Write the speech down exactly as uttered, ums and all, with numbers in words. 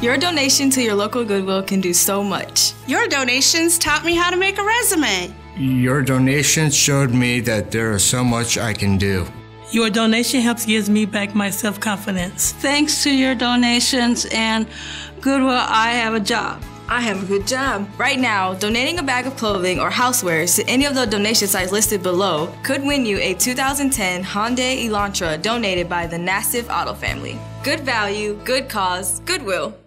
Your donation to your local Goodwill can do so much. Your donations taught me how to make a resume. Your donations showed me that there is so much I can do. Your donation helps gives me back my self-confidence. Thanks to your donations and Goodwill, I have a job. I have a good job. Right now, donating a bag of clothing or housewares to any of the donation sites listed below could win you a two thousand ten Hyundai Elantra donated by the Nassif Auto family. Good value, good cause, Goodwill.